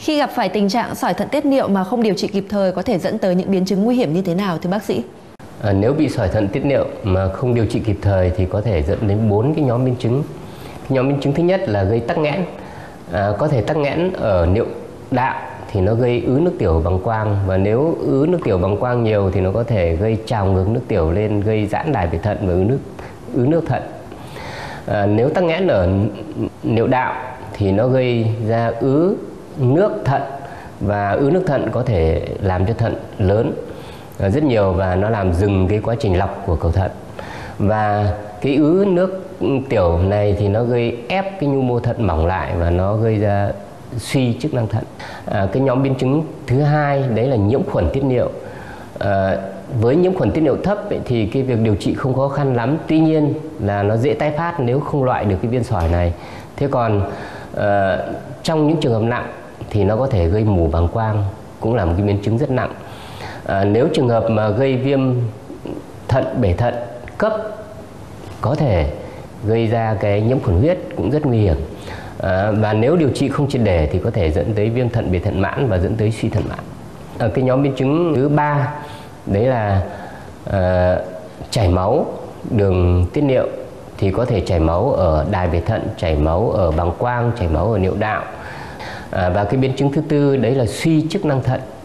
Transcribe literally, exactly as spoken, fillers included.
Khi gặp phải tình trạng sỏi thận tiết niệu mà không điều trị kịp thời có thể dẫn tới những biến chứng nguy hiểm như thế nào thưa bác sĩ? À, nếu bị sỏi thận tiết niệu mà không điều trị kịp thời thì có thể dẫn đến bốn cái nhóm biến chứng. Nhóm biến chứng thứ nhất là gây tắc nghẽn, à, có thể tắc nghẽn ở niệu đạo thì nó gây ứ nước tiểu bằng quang, và nếu ứ nước tiểu bằng quang nhiều thì nó có thể gây trào ngược nước tiểu lên, gây giãn đài về thận và ứ nước ứ nước thận. À, nếu tắc nghẽn ở niệu đạo thì nó gây ra ứ nước thận, và ứ nước thận có thể làm cho thận lớn à, rất nhiều, và nó làm dừng cái quá trình lọc của cầu thận. Và cái ứ nước tiểu này thì nó gây ép cái nhu mô thận mỏng lại và nó gây ra suy chức năng thận. À, cái nhóm biến chứng thứ hai đấy là nhiễm khuẩn tiết niệu. À, với nhiễm khuẩn tiết niệu thấp ấy, thì cái việc điều trị không khó khăn lắm, tuy nhiên là nó dễ tái phát nếu không loại được cái viên sỏi này. Thế còn à, trong những trường hợp nặng thì nó có thể gây mù bàng quang, cũng là một cái biến chứng rất nặng. À, nếu trường hợp mà gây viêm thận bể thận cấp có thể gây ra cái nhiễm khuẩn huyết, cũng rất nguy hiểm. À, và nếu điều trị không triệt để thì có thể dẫn tới viêm thận bể thận mãn và dẫn tới suy thận mãn. À, cái nhóm biến chứng thứ ba đấy là à, chảy máu đường tiết niệu, thì có thể chảy máu ở đài bể thận, chảy máu ở bàng quang, chảy máu ở niệu đạo. À, và cái biến chứng thứ tư đấy là suy chức năng thận.